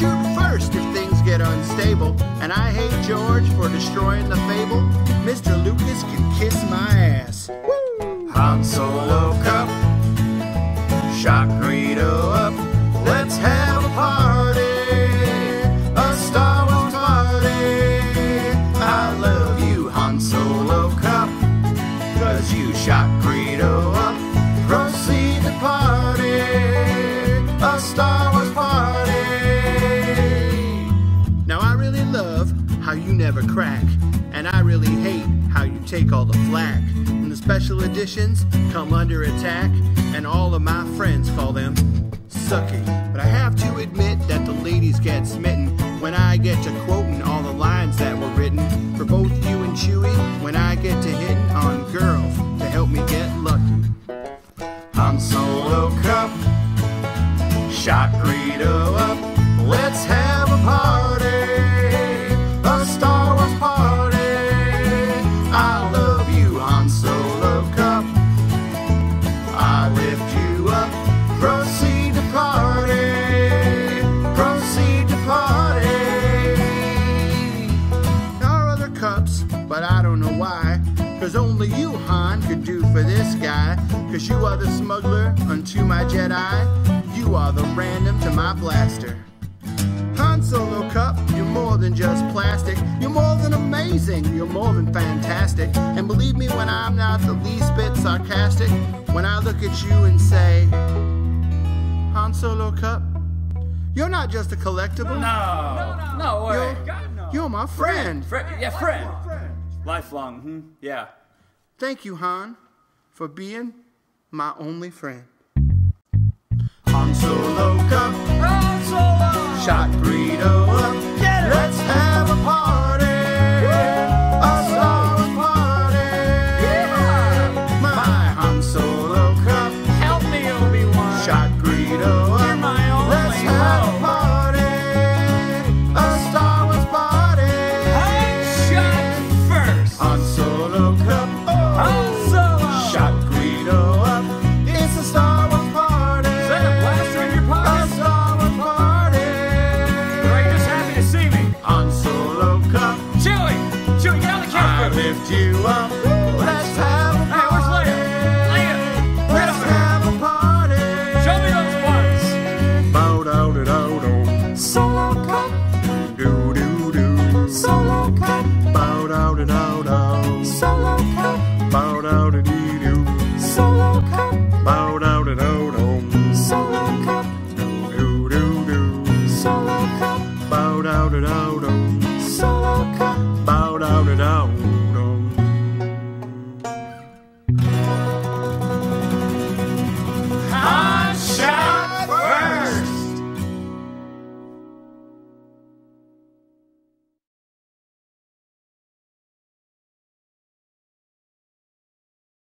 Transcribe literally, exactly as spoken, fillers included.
shoot first if things get unstable. And I hate George for destroying the fable. Mister Lucas can kiss my ass. Woo! Han Solo Cup, shot Greedo up. Let's have a party, a Star Wars party. I love you, Han Solo Cup, 'cause you shot Greedo up. Proceed to party, a Star Wars party. Now I really love how you never crack, and I really hate how you take all the flack. When the special editions come under attack, and all of my friends call them sucky. But I have to admit that the ladies get smitten when I get to quoting all the lines that were written for both you and Chewie, when I get to hitting on girls to help me get lucky. Han Solo Cup, shot Greedo up. Let's have a party, a Star Wars party. I love you, Han Solo Cup. I lift you up. Proceed to party, proceed to party. There are other cups, but I don't know why. 'Cause only you, Han, could do for this guy. 'Cause you are the smuggler unto my Jedi. You are the random to my blaster. Han Solo Cup, you're more than just plastic. You're more than amazing, you're more than fantastic. And believe me when I'm not the least bit sarcastic, when I look at you and say, Han Solo Cup, you're not just a collectible. No, no, no, no way. You're, God, no. you're my friend. Friend, yeah, friend. Lifelong, hmm? Yeah. Thank you, Han, for being my only friend. Han Solo Cup, Han Solo! shot Greedo up.